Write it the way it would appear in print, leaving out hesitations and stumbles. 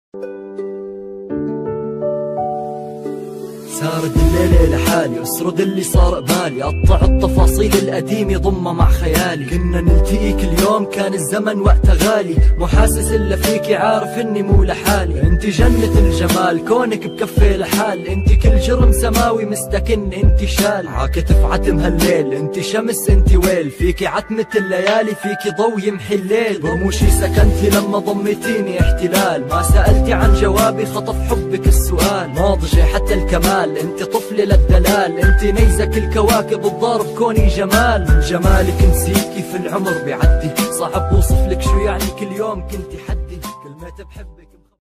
سارد الليل لحالي اسرد اللي صار ببالي، اقطع التفاصيل القديم يضمها مع خيالي. كنا نلتقي كل يوم كان الزمن وقتها غالي، مو حاسس الا فيكي عارف اني مو لحالي. انت جنة الجمال كونك بكفي لحال، انت كل جرم سماوي مستكن انت شال. عاكتف عتم هالليل انت شمس انت ويل، فيكي عتمة الليالي فيكي ضو يمحي الليل. برموشي سكنتي لما ضميتيني احتلال، ما سألتي عن جوابي خطف حبك السؤال. ناضجة حتى الكمال انت طفلة للدلال، انت نيزك الكواكب الضارب كوني جمال. من جمالك نسيت كيف العمر بيعدي، صعب اوصف لك شو يعني كل يوم كنتي حدي. كلمة بحبك